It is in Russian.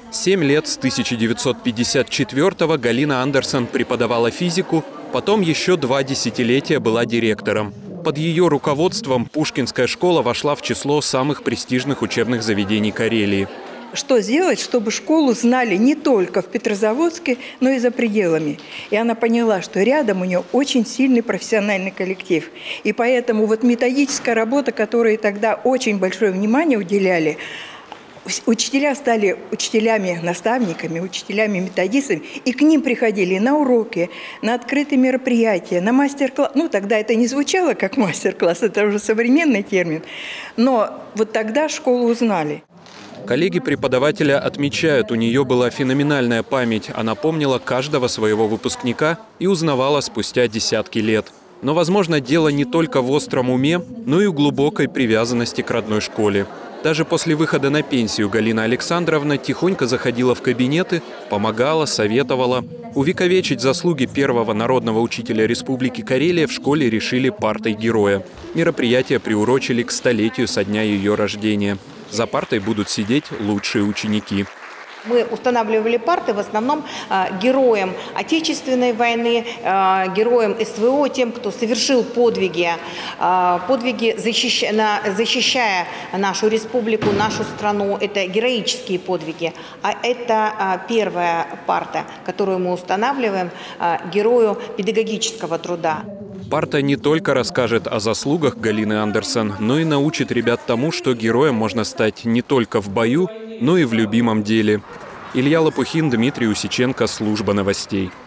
7 лет с 1954-го Галина Андерсон преподавала физику, потом еще 2 десятилетия была директором. Под ее руководством Пушкинская школа вошла в число самых престижных учебных заведений Карелии. Что сделать, чтобы школу знали не только в Петрозаводске, но и за пределами. И она поняла, что рядом у нее очень сильный профессиональный коллектив. И поэтому вот методическая работа, которой тогда очень большое внимание уделяли, учителя стали учителями-наставниками, учителями-методистами, и к ним приходили на уроки, на открытые мероприятия, на мастер-класс. Ну, тогда это не звучало как мастер-класс, это уже современный термин, но вот тогда школу узнали. Коллеги преподавателя отмечают, у нее была феноменальная память. Она помнила каждого своего выпускника и узнавала спустя десятки лет. Но, возможно, дело не только в остром уме, но и в глубокой привязанности к родной школе. Даже после выхода на пенсию Галина Александровна тихонько заходила в кабинеты, помогала, советовала. Увековечить заслуги первого народного учителя Республики Карелия в школе решили партой героя. Мероприятие приурочили к 100-летию со дня ее рождения. За партой будут сидеть лучшие ученики. Мы устанавливали парты в основном героям Отечественной войны, героям СВО, тем, кто совершил подвиги, защищая нашу республику, нашу страну. Это героические подвиги. А это первая парта, которую мы устанавливаем герою педагогического труда. Парта не только расскажет о заслугах Галины Андерсон, но и научит ребят тому, что героем можно стать не только в бою, но и в любимом деле. Илья Лопухин, Дмитрий Усиченко, Служба новостей.